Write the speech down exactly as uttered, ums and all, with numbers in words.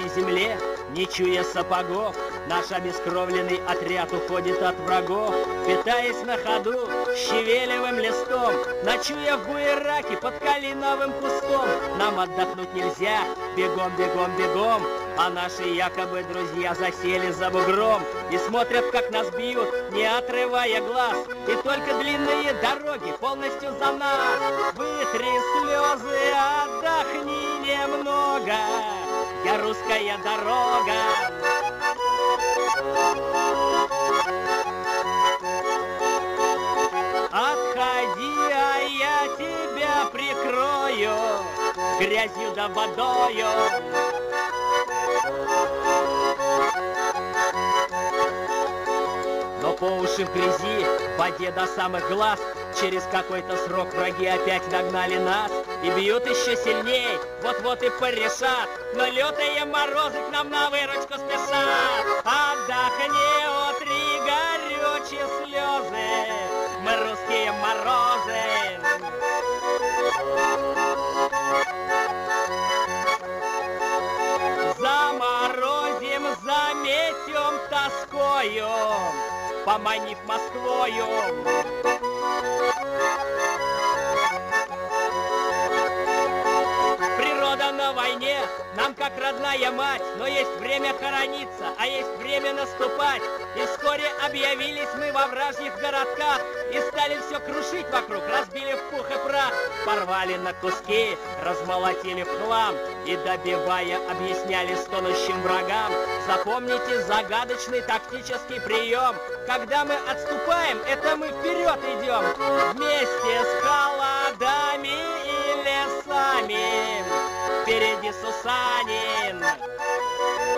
нашей земле, не чуя сапогов, наш обескровленный отряд уходит от врагов, питаясь на ходу щавелевым листом, ночуя в буераке под калиновым кустом. Нам отдохнуть нельзя, бегом, бегом, бегом, а наши якобы друзья засели за бугром и смотрят, как нас бьют, не отрывая глаз, и только длинные дороги полностью за нас. Вытри слезы, отдохни немного, я русская дорога. Отходи, а я тебя прикрою грязью да водою. Но по уши в грязи, в воде до самых глаз, через какой-то срок враги опять нагнали нас и бьют еще сильней, вот-вот и порешат, но лютые морозы к нам на выручку спешат. Отдохни, утри горючие слезы, мы русские морозы. Заморозим, заметем тоскою, поманив Москвою. Природа на войне нам как родная мать, но есть время хорониться, а есть время наступать. И вскоре объявились мы во вражьих городках и стали все крушить вокруг, разбили в пух и прах, порвали на куски, размолотили в хлам и, добивая, объясняли стонущим врагам: запомните загадочный тактический прием. Когда мы отступаем, это мы вперед идем, вместе с холодами и лесами. Впереди Сусанин.